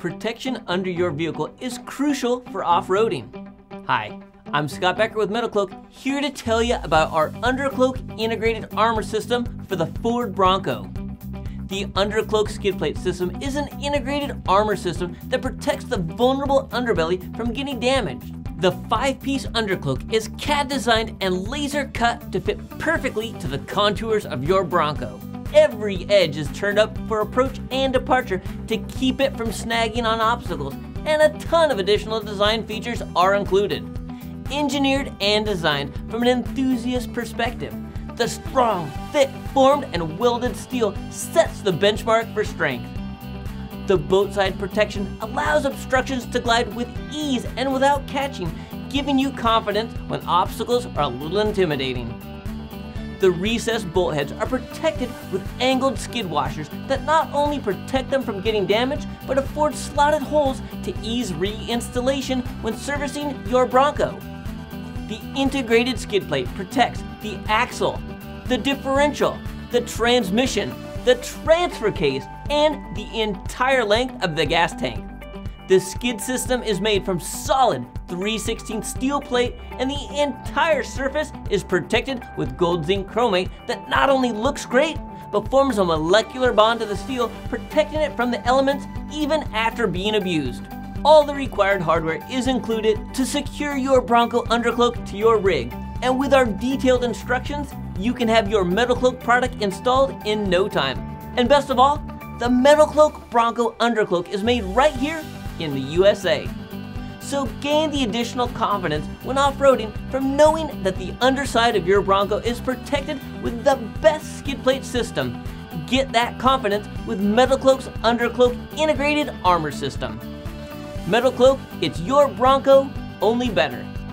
protection under your vehicle is crucial for off-roading. Hi, I'm Scott Becker with MetalCloak, here to tell you about our UnderCloak integrated armor system for the Ford Bronco. The UnderCloak skid plate system is an integrated armor system that protects the vulnerable underbelly from getting damaged. The 5-piece undercloak is CAD designed and laser cut to fit perfectly to the contours of your Bronco. Every edge is turned up for approach and departure to keep it from snagging on obstacles, and a ton of additional design features are included. Engineered and designed from an enthusiast perspective, the strong, thick, formed, and welded steel sets the benchmark for strength. The boat side protection allows obstructions to glide with ease and without catching, giving you confidence when obstacles are a little intimidating. The recessed bolt heads are protected with angled skid washers that not only protect them from getting damaged, but afford slotted holes to ease reinstallation when servicing your Bronco. The integrated skid plate protects the axle, the differential, the transmission, the transfer case, and the entire length of the gas tank. The skid system is made from solid 3/16 steel plate, and the entire surface is protected with gold zinc chromate that not only looks great, but forms a molecular bond to the steel, protecting it from the elements even after being abused. All the required hardware is included to secure your Bronco undercloak to your rig, and with our detailed instructions, you can have your MetalCloak product installed in no time. And best of all, the MetalCloak Bronco undercloak is made right here in the USA. So gain the additional confidence when off-roading from knowing that the underside of your Bronco is protected with the best skid plate system. Get that confidence with MetalCloak's UnderCloak integrated armor system. MetalCloak, it's your Bronco, only better.